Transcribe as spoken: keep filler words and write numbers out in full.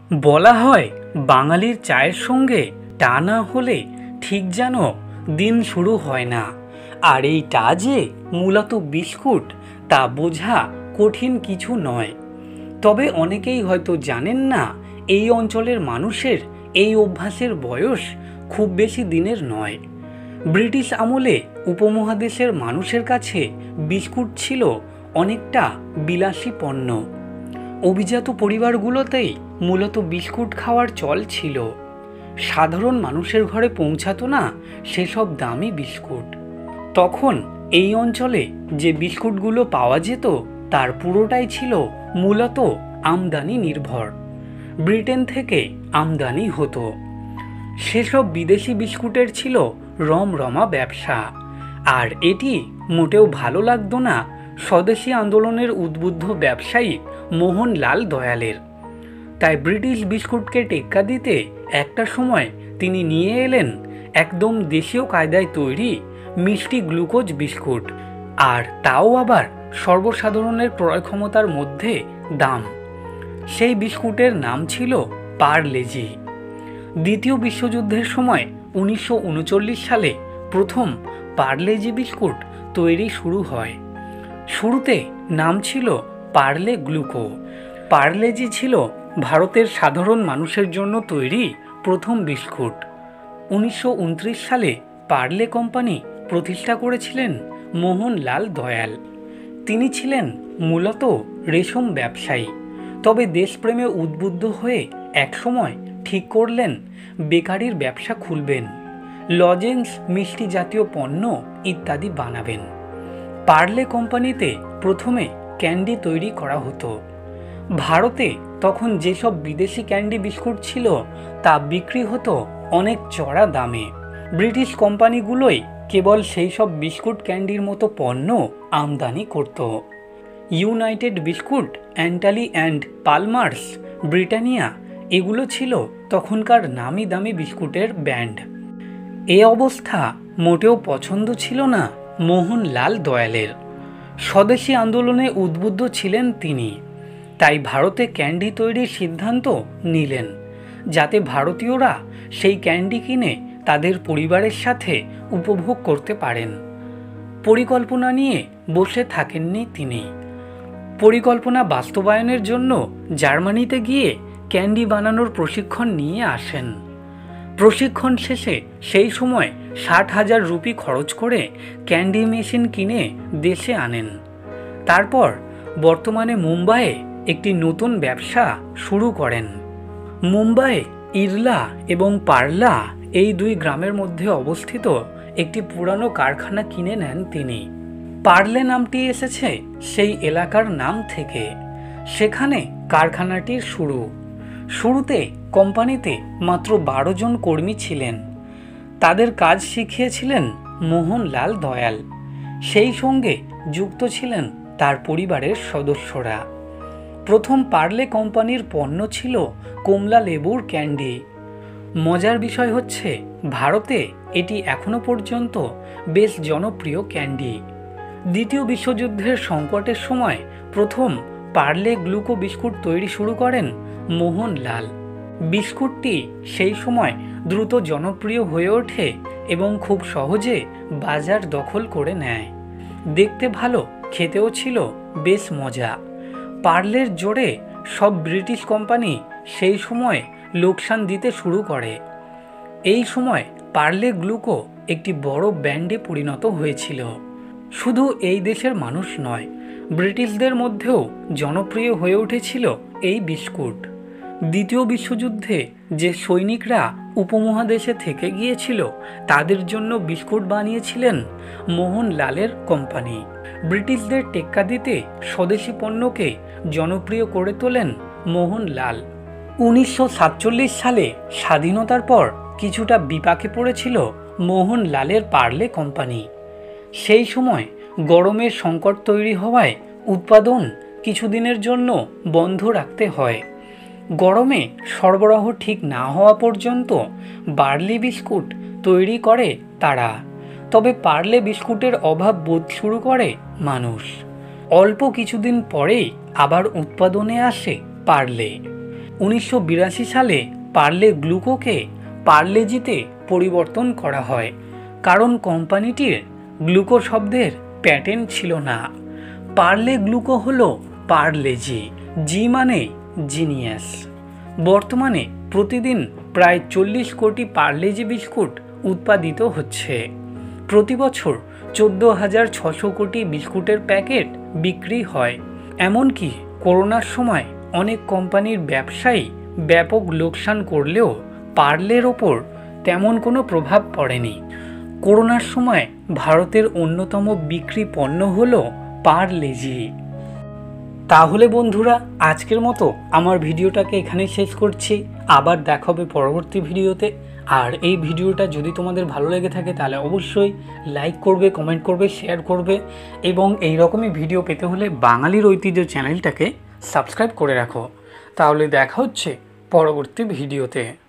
বলা হয় বাঙালির চায়ের সঙ্গে টা না হলে ঠিক যেন দিন শুরু হয় না। আর এই টা যে মূলত বিস্কুট তা বোঝা কঠিন কিছু নয়। তবে অনেকেই হয়তো জানেন না এই অঞ্চলের মানুষের এই অভ্যাসের বয়স খুব বেশি দিনের নয়। ব্রিটিশ আমলে উপমহাদেশের মানুষের কাছে বিস্কুট ছিল অনেকটা বিলাসী পণ্য। অভিজাত পরিবারগুলোতেই মূলত বিস্কুট খাওয়ার চল ছিল। সাধারণ মানুষের ঘরে পৌঁছাতো না সেসব দামি বিস্কুট। তখন এই অঞ্চলে যে বিস্কুটগুলো পাওয়া যেত তার পুরোটাই ছিল মূলত আমদানি নির্ভর। ব্রিটেন থেকে আমদানি হতো। সেসব বিদেশি বিস্কুটের ছিল রমরমা ব্যবসা। আর এটি মোটেও ভালো লাগতো না স্বদেশী আন্দোলনের উদ্বুদ্ধ ব্যবসায়ী মোহনলাল দয়ালের। তাই ব্রিটিশ বিস্কুটকে টেক্কা দিতে একটা সময় তিনি নিয়ে এলেন একদম দেশীয় কায়দায় তৈরি মিষ্টি গ্লুকোজ বিস্কুট, আর তাও আবার সর্বসাধারণের ক্রয় ক্ষমতার মধ্যে দাম। সেই বিস্কুটের নাম ছিল পারলেজি। দ্বিতীয় বিশ্বযুদ্ধের সময় উনিশশো উনচল্লিশ সালে প্রথম পারলেজি বিস্কুট তৈরি শুরু হয়। শুরুতে নাম ছিল পার্লে গ্লুকো। পারলেজি ছিল ভারতের সাধারণ মানুষের জন্য তৈরি প্রথম বিস্কুট। উনিশশো উনত্রিশ সালে পার্লে কোম্পানি প্রতিষ্ঠা করেছিলেন মোহনলাল দয়াল। তিনি ছিলেন মূলত রেশম ব্যবসায়ী, তবে দেশপ্রেমে উদ্বুদ্ধ হয়ে একসময় ঠিক করলেন বেকারির ব্যবসা খুলবেন, লজেন্স, মিষ্টি জাতীয় পণ্য ইত্যাদি বানাবেন। পার্লে কোম্পানিতে প্রথমে ক্যান্ডি তৈরি করা হতো। ভারতে তখন যেসব বিদেশি ক্যান্ডি বিস্কুট ছিল তা বিক্রি হতো অনেক চড়া দামে। ব্রিটিশ কোম্পানিগুলোই কেবল সেই সব বিস্কুট ক্যান্ডির মতো পণ্য আমদানি করত। United biscuit, Huntley and Palmers, Britannia এগুলো ছিল তখনকার নামি দামি বিস্কুটের ব্র্যান্ড। এ অবস্থা মোটেও পছন্দ ছিল না মোহনলাল দয়ালের। স্বদেশী আন্দোলনে উদ্বুদ্ধ ছিলেন তিনি। তাই ভারতে ক্যান্ডি তৈরির সিদ্ধান্ত নিলেন, যাতে ভারতীয়রা সেই ক্যান্ডি কিনে তাদের পরিবারের সাথে উপভোগ করতে পারেন। পরিকল্পনা নিয়ে বসে থাকেননি তিনি। পরিকল্পনা বাস্তবায়নের জন্য জার্মানিতে গিয়ে ক্যান্ডি বানানোর প্রশিক্ষণ নিয়ে আসেন। প্রশিক্ষণ শেষে সেই সময় ষাট হাজার রুপি খরচ করে ক্যান্ডি মেশিন কিনে দেশে আনেন। তারপর বর্তমানে মুম্বাইয়ে একটি নতুন ব্যবসা শুরু করেন। মুম্বাইয়ে ইরলা এবং পার্লা এই দুই গ্রামের মধ্যে অবস্থিত একটি পুরানো কারখানা কিনে নেন তিনি। পার্লে নামটি এসেছে সেই এলাকার নাম থেকে। সেখানে কারখানাটির শুরু। শুরুতে কোম্পানিতে মাত্র বারো জন কর্মী ছিলেন। তাদের কাজ শিখিয়েছিলেন মোহনলাল দয়াল। সেই সঙ্গে যুক্ত ছিলেন তার পরিবারের সদস্যরা। প্রথম পার্লে কোম্পানির পণ্য ছিল কমলা লেবুর ক্যান্ডি। মজার বিষয় হচ্ছে ভারতে এটি এখনো পর্যন্ত বেশ জনপ্রিয় ক্যান্ডি। দ্বিতীয় বিশ্বযুদ্ধের সংকটের সময় প্রথম পার্লে গ্লুকো বিস্কুট তৈরি শুরু করেন মোহনলাল। বিস্কুটটি সেই সময় দ্রুত জনপ্রিয় হয়ে ওঠে এবং খুব সহজে বাজার দখল করে নেয়। দেখতে ভালো, খেতেও ছিল বেশ মজা। পার্লের জোরে সব ব্রিটিশ কোম্পানি সেই সময় লোকসান দিতে শুরু করে। এই সময় পার্লে গ্লুকো একটি বড় ব্র্যান্ডে পরিণত হয়েছিল। শুধু এই দেশের মানুষ নয়, ব্রিটিশদের মধ্যেও জনপ্রিয় হয়ে উঠেছিল এই বিস্কুট। দ্বিতীয় বিশ্বযুদ্ধে যে সৈনিকরা উপমহাদেশে থেকে গিয়েছিল তাদের জন্য বিস্কুট বানিয়েছিলেন মোহনলালের কোম্পানি। ব্রিটিশদের টেক্কা দিতে স্বদেশি পণ্যকে জনপ্রিয় করে তোলেন মোহনলাল। উনিশশো সাতচল্লিশ সালে স্বাধীনতার পর কিছুটা বিপাকে পড়েছিল মোহনলালের পার্লে কোম্পানি। সেই সময় গরমের সংকট তৈরি হওয়ায় উৎপাদন কিছুদিনের জন্য বন্ধ রাখতে হয়। গরমে সরবরাহ ঠিক না হওয়া পর্যন্ত বার্লি বিস্কুট তৈরি করে তারা। তবে পার্লে বিস্কুটের অভাব বোধ শুরু করে মানুষ। অল্প কিছুদিন পরেই আবার উৎপাদনে আসে পার্লে। উনিশশো বিরাশি সালে পার্লে গ্লুকোকে পার্লেজিতে পরিবর্তন করা হয়, কারণ কোম্পানিটির গ্লুকো শব্দের প্যাটেন্ট ছিল না। পার্লে গ্লুকো হলো পার্লেজি, জি মানে জিনিয়াস। বর্তমানে প্রতিদিন প্রায় চল্লিশ কোটি পার্লেজি বিস্কুট উৎপাদিত হচ্ছে। প্রতি বছর চোদ্দ হাজার ছশো কোটি বিস্কুটের প্যাকেট বিক্রি হয়। এমনকি করোনার সময় অনেক কোম্পানির ব্যবসায়ী ব্যাপক লোকসান করলেও পার্লের ওপর তেমন কোনো প্রভাব পড়েনি। করোনার সময় ভারতের অন্যতম বিক্রি পণ্য হলো পার্লেজি। তাহলে বন্ধুরা, আজকের মতো আমার ভিডিওটাকে এখানে শেষ করছি। আবার দেখা হবে পরবর্তী ভিডিওতে। আর এই ভিডিওটা যদি তোমাদের ভালো লেগে থাকে তাহলে অবশ্যই লাইক করবে, কমেন্ট করবে, শেয়ার করবে এবং এই রকমই ভিডিও পেতে হলে বাঙালির ঐতিহ্য চ্যানেলটাকে সাবস্ক্রাইব করে রাখো। তাহলে দেখা হচ্ছে পরবর্তী ভিডিওতে।